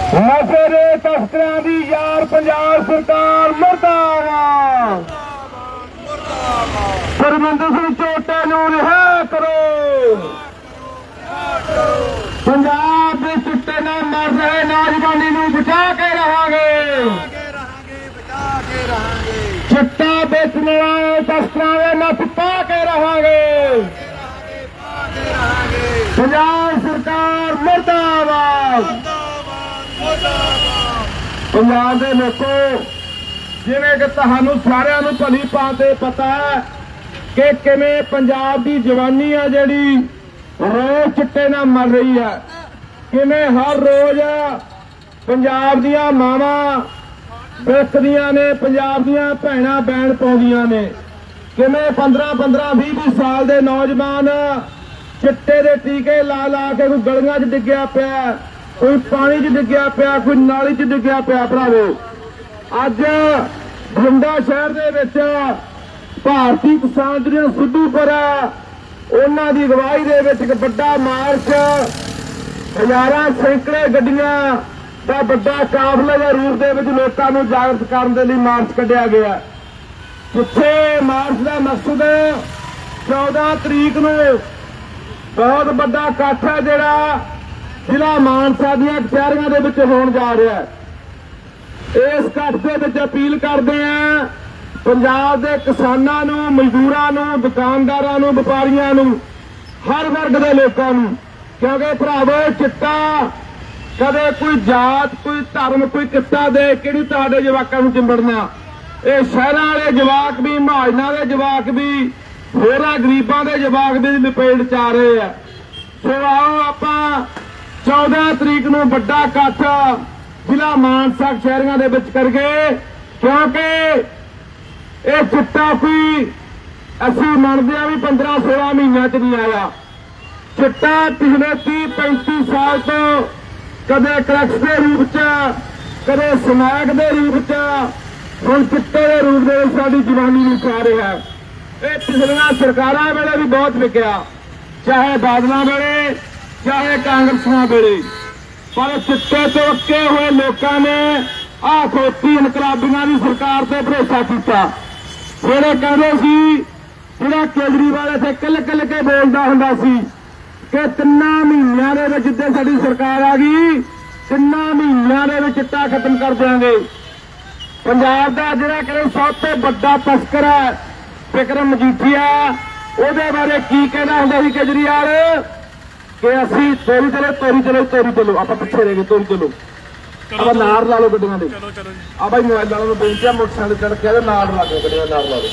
नशे दे तस्करां दी यार पंजाब सरकार मुर्दाबाद। परमिंदर सिंह झोटा नूं रिहा करो। पंजाब दे चिट्टे नाल मर रहे नौजवानी नूं बचा के रहांगे। चिट्टा बेचने वाले तस्करां दे नत्थ पा के रहांगे। पंजाब सरकार मुर्दाबाद। पंजाब दे लोको, जिवें कि तुहानूं सारिआं नूं भली भांति पता है कि किवें पंजाब दी जवानी आ जिहड़ी रोज चिट्टे नाल मर रही है, किवें हर रोज पंजाब दियां मावां बेचदियां ने, पंजाब दियां भैणां बैण पाउंदियां ने, किवें 15-15, 20-20 साल दे नौजवान चिट्टे दे टीके ला ला के कोई गलियां 'च डिग्गिया पिया, कोई पानी 'च डिग्गिया पिया, कोई नाली 'च डिग्गिया पिया। भरावो, अज बठिंडा शहर दे विच भारती किसान यूनियन सिद्धूपुर उन्हां दी अगवाई दे विच एक वड्डा मार्च, हज़ारां सैकड़े गड्डियां दा वड्डा काफले दे रूप दे विच लोकां नूं जागृत करन दे लई मार्च कढिया गया। जिथे मार्च का मकसद 14 तरीक नूं बहुत वड्डा इकट्ठ है जिहड़ा जिला मानसा दीआं कचहरियां दे विच होण जा रहा है। इस इकट्ठ दे विच अपील करदे हैं पंजाब दे किसानां नूं, मजदूरां नूं, दुकानदारां नूं, व्यापारियां नूं, हर वर्ग दे लोकां नूं, क्योंकि भरावो चिट्टा कदे कोई जात, कोई धर्म, कोई किता दे के नहीं तुहाडे जवाकां नूं चिंबड़ना। ये शहरां वाले जवाक भी, महाजनां दे जवाक भी, होरां गरीबां दे जवाक भी लपेट च आ रहे हैं। सो आओ आपां 14 तरीक नूं वड्डा इकट्ठ जिला मानसा शहरियां दे विच करगे, क्योंकि ये चिट्टा कोई असीं मनदे आ भी 15-16 महीनों च नहीं आया। चिट्टा पिछले 30-35 साल तो कदे क्रैक्स के रूप च, कदे स्मैक के रूप च, हुण चिट्टे के रूप में साडी जवानी नूं खा रहा है। ये पिछलियां सरकारां वेले भी बहुत विकिया, चाहे बादलों वेले, चाहे कांग्रेसियां वेले, पर चिट्टे तो अक्के हुए लोगों ने आ खोती इनकलाबियां की सरकार से भरोसा किया। ਜਿਹੜੇ ਕਹਿੰਦੇ ਸੀ, ਜਿਹੜਾ केजरीवाल ਇੱਥੇ किल किल के बोलता ਹੁੰਦਾ ਸੀ कि 3 ਮਹੀਨਿਆਂ ਦੇ ਵਿੱਚ ਜਿੱਦੇ ਸਾਡੀ ਸਰਕਾਰ ਆ ਗਈ 3 ਮਹੀਨਿਆਂ ਦੇ ਵਿੱਚ ਚਿੱਟਾ ਖਤਮ ਕਰ ਦਿਆਂਗੇ। ਪੰਜਾਬ ਦਾ ਜਿਹੜਾ ਕਹਿੰਦੇ ਸਭ ਤੋਂ ਵੱਡਾ ਤਸਕਰ ਹੈ ਵਿਕਰਮ ਮਜੀਠੀਆ, ਉਹਦੇ ਬਾਰੇ ਕੀ ਕਹਿੰਦਾ ਹੁੰਦਾ ਸੀ केजरीवाल कि ਅਸੀਂ ਤੋਰੀ ਚਲੋ ਆਪਾਂ ਪਿੱਛੇ ਰਹਿ ਗਏ, ਤੋਰੀ ਚਲੋ अब नार ला लो गड्डियां दे। आ भाई मोबाइल वालों बेनती है मोटरसाइकिल चढ़ के नार ला दो, गड्डियां नार ला दो।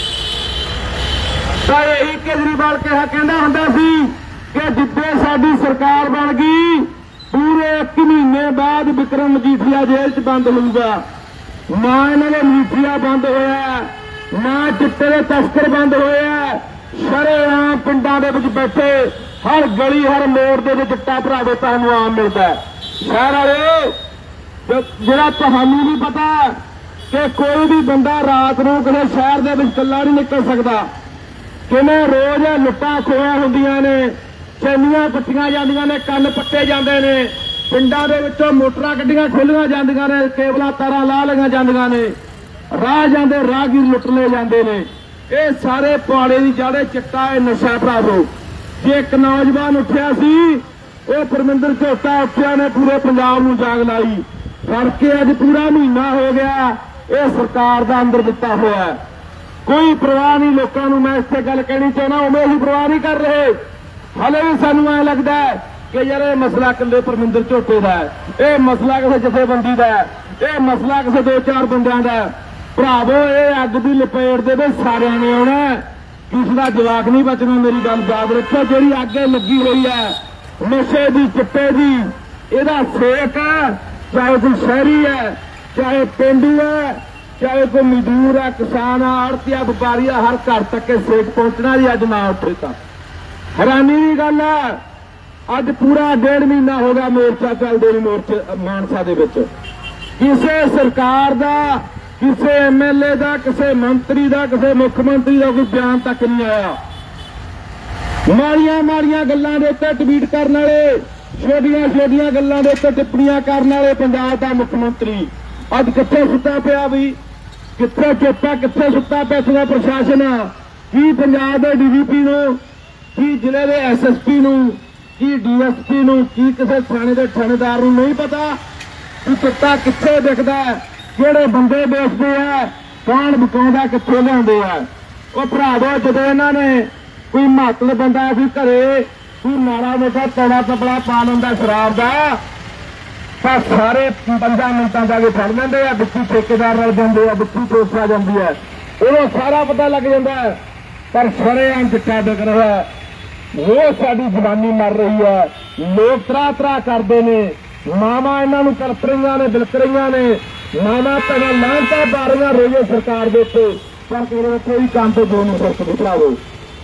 तो यही केजरीवाल कहना हुंदा सी कि जिद्दे साडी सरकार बन गई पूरे 1 महीने बाद विक्रम मजीठिया जेल च बंद होगा। ना इन्हां दे मजीठिया बंद होया, ना चिट्टे दे तस्कर बंद होया। शरेआम पिंडां दे विच बैठे हर गली हर मोड़ दे विच चिट्टा भरावो तुहानूं आम मिलदा है। शहर वाले जिहड़ा तुहानूं नहीं पता कि कोई भी बंदा रात नूं किसी शहर दे विच कल्ला नहीं निकल सकदा, किवें रोज लुट्टां खोया हुंदियां ने, चैनियां पट्टियां जांदियां ने, कंन पट्टे जांदे ने, पिंडां दे विचों मोटरां गड्डियां खोलियां जांदियां ने, केबलां तारां ला लईआं जांदियां ने, राह जांदे राहगीर लुੱਟ लए जांदे ने। ये सारे पौड़े दी जड़ चिट्टा है, नशा भरावो। जे एक नौजवान उठिया सी, वो परमिंदर झोटा उठिया ने पूरे पंजाब नूं जाग लाई करके अज पूरा महीना हो गया ये सरकार का अंदर दिता हुआ है। कोई परवाह नहीं लोगों को। मैं इस गल कहनी चाहना, उमें ही परवाह नहीं कर रहे। हले भी सानू ऐ लगता है कि यार ये मसला कल्ले परमिंदर झोटे का है, ये मसला किसी जथेबंदी का है, ये मसला किसी 2-4 बंदियां का है। भरावो ये अग की लपेट दे सारे ने आना, किसी का जवाक नहीं बचना। मेरी गल याद रखो, जी अग लगी हुई है नशे की, चिट्टे की, यदा सेक है, चाहे कोई शहरी है, चाहे पेंडू है, चाहे कोई मजदूर है, किसान है, आड़तिया, व्यापारी है, हर घर तक के सेक पहुंचना जी अज ना उठे तो हैरानी की गल है। अज पूरा 1.5 महीना हो गया मोर्चा चलते मोर्चे मानसा दे विच किसी सरकार का, किसी MLA का, किसी मंत्री का, किसी मुख्यमंत्री का कोई बयान तक नहीं आया। माड़ियां माड़ियां गल्लां दे उत्ते ट्वीट करने वाले ਛੋਟੀਆਂ ਛੋਟੀਆਂ ਗੱਲਾਂ ਦੇ ਉੱਤੇ ਟਿੱਪਣੀਆਂ ਕਰਨ ਵਾਲੇ ਪੰਜਾਬ ਦਾ ਮੁੱਖ ਮੰਤਰੀ ਅੱਜ ਕਿੱਥੇ ਸੁੱਤਾ ਪਿਆ ਵੀ? ਕਿੱਥੇ ਚੁੱਪਾ, ਕਿੱਥੇ ਸੁੱਤਾ ਪਿਆ ਇੱਥੋਂ ਦਾ ਪ੍ਰਸ਼ਾਸਨ? ਕੀ ਪੰਜਾਬ ਦੇ ਡੀਜੀਪੀ ਨੂੰ, ਕੀ ਜ਼ਿਲ੍ਹੇ ਦੇ ਐਸਐਸਪੀ ਨੂੰ, ਕੀ ਡੀਐਸਪੀ ਨੂੰ, ਕੀ ਕਿਸੇ ਥਾਣੇ ਦੇ ਥਾਣੇਦਾਰ ਨੂੰ ਨਹੀਂ ਪਤਾ ਕਿ ਕੁੱਤਾ ਕਿੱਥੇ ਦਿਖਦਾ, ਕਿਹੜੇ ਬੰਦੇ ਵੇਚਦੇ ਆ, ਕੌਣ ਵਿਕਾਉਂਦਾ, ਕਿੱਥੋਂ ਲਿਆਉਂਦੇ ਆ? ਉਹ ਭਰਾਵੋ, ਜਦੋਂ ਇਹਨਾਂ ਨੇ ਕੋਈ ਮਹੱਤਵ ਬੰਦਾ ਸੀ ਘਰੇ, ਕੋਈ ਮਾੜਾ ਮੋਟਾ ਤੜਾ ਤਪੜਾ ਪਾ ਲੈਂਦਾ ਸ਼ਰਾਬ ਦਾ, ਤਾਂ ਸਾਰੇ 5 ਮਿੰਟਾਂ ਜਾ ਕੇ ਫੜ ਲੈਂਦੇ ਆ, ਵਿੱਚੀ ਠੇਕੇਦਾਰ ਰਲ ਜਾਂਦੇ ਆ, ਵਿੱਚੀ ਪੁਲਿਸ ਆ ਜਾਂਦੀ ਹੈ, ਉਹਨੂੰ ਸਾਰਾ ਪਤਾ ਲੱਗ ਜਾਂਦਾ ਹੈ। ਪਰ ਸ਼ਰੇਆਮ ਚਿੱਟਾ ਵਿਕ ਰਿਹਾ ਹੈ, ਉਹ ਸਾਡੀ ਜਵਾਨੀ ਮਰ ਰਹੀ ਹੈ, ਲੋਕ ਤਰਾ ਤਰਾ ਕਰਦੇ ਨੇ, ਮਾਵਾਂ ਇਹਨਾਂ ਨੂੰ ਕਲਪ ਰਹੀਆਂ ਨੇ, ਬਿਲਕ ਰਹੀਆਂ ਨੇ, ਮਾਵਾਂ ਭੈਣਾਂ ਲਾਂਤਾਂ ਪਾ ਰਹੀਆਂ ਰੋਜ਼ੇ ਸਰਕਾਰ ਦੇ ਉੱਤੇ, ਪਰ ਕੋਈ ਕੰਮ ਤੇ ਜੋ ਨਹੀਂ ਸਰਕ ਦਿਖਾਵੋ।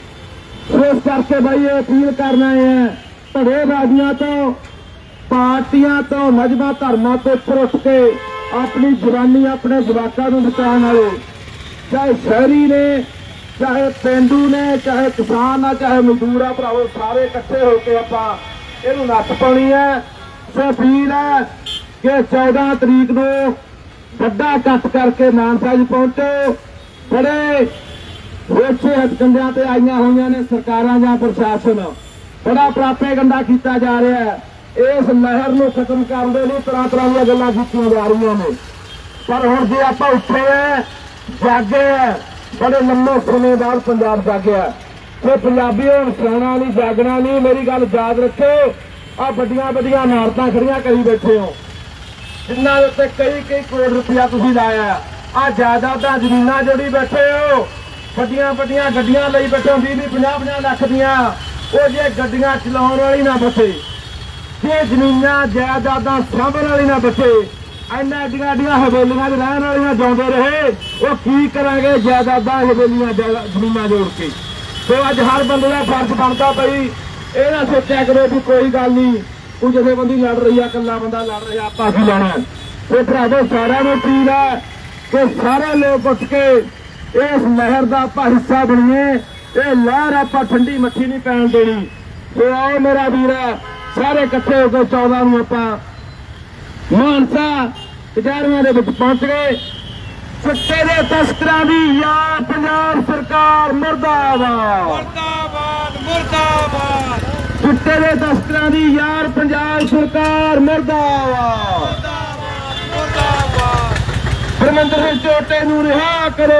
ਇਸ ਕਰਕੇ ਬਾਈ ਇਹ ਅਪੀਲ ਕਰਨਾ ਹੈ, ਧੜੇਬਾਜ਼ੀਆਂ ਤੋਂ, ਪਾਰਟੀਆਂ ਤੋਂ, ਮਜ਼ਹਬਾਂ ਧਰਮਾਂ ਤੋਂ ਉੱਪਰ ਉੱਠ ਕੇ ਆਪਣੀ ਜਵਾਨੀ, ਆਪਣੇ ਜਵਾਕਾਂ ਨੂੰ ਬਚਾਉਣ ਵਾਲੇ, ਚਾਹੇ ਸ਼ਹਿਰੀ ਨੇ, ਚਾਹੇ ਪੇਂਡੂ ਨੇ, ਚਾਹੇ ਕਿਸਾਨ ਆ, ਚਾਹੇ ਮਜ਼ਦੂਰ ਆ, ਭਰਾਵੋ ਸਾਰੇ ਇਕੱਠੇ ਹੋ ਕੇ ਆਪਾਂ ਇਹਨੂੰ ਨੱਥ ਪਾਉਣੀ ਹੈ। ਸੋ ਅਪੀਲ ਹੈ ਕਿ 14 ਤਰੀਕ ਨੂੰ ਵੱਡਾ ਇਕੱਠ ਕਰਕੇ ਮਾਨਸਾ 'ਚ ਪਹੁੰਚੋ। ਬੜੇ ਰੋਚੇ ਹੱਥਕੰਡਿਆਂ ਤੇ ਆਈਆਂ ਹੋਈਆਂ ਨੇ ਸਰਕਾਰਾਂ ਜਾਂ ਪ੍ਰਸ਼ਾਸਨ, ਬੜਾ ਪ੍ਰਾਪੇਗੰਡਾ ਕੀਤਾ ਜਾ ਰਿਹਾ ਹੈ। ਇਸ ਲਹਿਰ ਨੂੰ ਖਤਮ ਕਰਨ ਦੇ ਲਈ ਤਰ੍ਹਾਂ ਤਰ੍ਹਾਂ ਦੀਆਂ ਗੱਲਾਂ ਕੀਤੀਆਂ ਜਾ ਰਹੀਆਂ ਨੇ, ਪਰ ਹੁਣ ਜੇ ਆਪਾਂ ਉੱਠੇ ਹੈ, ਜਾਗੇ ਹੈ, ਬੜੇ ਲੰਮੇ ਸਮੇਂ ਬਾਅਦ ਪੰਜਾਬ ਜਾਗਿਆ, ਤੇ ਪੰਜਾਬੀ ਹੁਣ ਸੌਣਾ ਨਹੀਂ, ਜਾਗਣਾ ਨਹੀਂ। ਮੇਰੀ ਗੱਲ ਯਾਦ ਰੱਖੋ, ਆ ਵੱਡੀਆਂ ਵੱਡੀਆਂ ਇਮਾਰਤਾਂ ਖੜੀਆਂ ਕਰੀ ਬੈਠੇ ਹੋ, ਜਿਨ੍ਹਾਂ ਦੇ ਉੱਤੇ ਕਈ ਕਰੋੜ ਰੁਪਇਆ ਤੁਸੀਂ ਲਾਇਆ, ਆ ਜਾਇਦਾਦਾਂ ਜ਼ਮੀਨਾਂ ਜਿਹੜੀ ਬੈਠੇ ਹੋ, ਵੱਡੀਆਂ ਵੱਡੀਆਂ ਗੱਡੀਆਂ ਲਈ ਬੈਠੇ ਹੋ, 20-20, 50-50 ਲੱਖ ਦੀਆਂ, ਉਹ ਜੇ ਗੱਡੀਆਂ ਚਲਾਉਣ ਵਾਲੀ ਨਾ ਬੈਠੇ, ਜੇ ਜ਼ਮੀਨਾਂ ਜਾਇਦਾਦਾਂ ਸਾਂਭਣ ਵਾਲੀ ਨਾ ਬੈਠੇ, ਇੰਨਾ ਐਡੀਆਂ ਐਡੀਆਂ ਹਵੇਲੀਆਂ 'ਚ ਰਹਿਣ ਵਾਲੀਆਂ ਜਿਉਂਦੇ ਰਹੇ, ਉਹ ਕੀ ਕਰਾਂਗੇ ਜਾਇਦਾਦਾਂ, ਹਵੇਲੀਆਂ, ਜ਼ਮੀਨਾਂ ਜੋੜ ਕੇ? ਸੋ ਅੱਜ ਹਰ ਬੰਦੇ ਦਾ ਫਰਜ਼ ਬਣਦਾ ਪਈ, ਇਹ ਨਾ ਸੋਚਿਆ ਕਰੋ ਵੀ ਕੋਈ ਗੱਲ ਨਹੀਂ, ਕੋਈ ਜਥੇਬੰਦੀ ਲੜ ਰਹੀ ਆ, ਇਕੱਲਾ ਬੰਦਾ ਲੜ ਰਿਹਾ, ਆਪਾਂ ਕੀ ਲੈਣਾ। ਤੇ ਭਰਾਵੋ ਸਾਰਿਆਂ ਨੂੰ ਅਪੀਲ ਹੈ ਕਿ ਸਾਰੇ ਲੋਕ ਉੱਠ ਕੇ ਇਸ ਲਹਿਰ ਦਾ ਆਪਾਂ ਹਿੱਸਾ ਬਣੀਏ, ਇਹ ਲਹਿਰ ਆਪਾਂ ਠੰਡੀ ਮੱਠੀ ਨਹੀਂ ਪੈਣ ਦੇਣੀ। ਸੋ ਆਓ ਮੇਰਾ ਵੀਰ, ਸਾਰੇ ਇਕੱਠੇ ਹੋ ਕੇ 14 ਨੂੰ ਆਪਾਂ ਮਾਨਸਾ ਕਚਹਿਰੀਆਂ ਦੇ ਵਿੱਚ ਪਹੁੰਚ ਗਏ। ਚਿੱਟੇ ਦੇ ਤਸਕਰਾਂ ਦੀ ਯਾਰ ਪੰਜਾਬ ਸਰਕਾਰ ਮੁਰਦਾਬਾਦ, ਮੁਰਦਾਬਾਦ, ਮੁਰਦਾਬਾਦ। ਚਿੱਟੇ ਦੇ ਤਸਕਰਾਂ ਦੀ ਯਾਰ ਪੰਜਾਬ ਸਰਕਾਰ ਮੁਰਦਾਬਾਦ, ਮੁਰਦਾਬਾਦ। ਪਰਮਿੰਦਰ ਸਿੰਘ ਝੋਟੇ ਨੂੰ ਰਿਹਾ ਕਰੋ,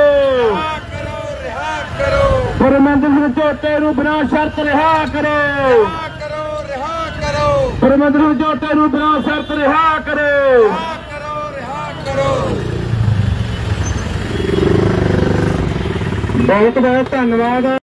ਰਿਹਾ ਕਰੋ। ਪਰਮਿੰਦਰ ਸਿੰਘ ਝੋਟੇ ਨੂੰ ਬਿਨਾਂ ਸ਼ਰਤ ਰਿਹਾ ਕਰੋ, ਪਰਮਿੰਦਰ ਸਿੰਘ ਝੋਟੇ ਨੂੰ ਬਿਨਾਂ ਸ਼ਰਤ ਰਿਹਾ ਕਰੋ, ਰਿਹਾ ਕਰੋ। ਬਹੁਤ ਬਹੁਤ ਧੰਨਵਾਦ।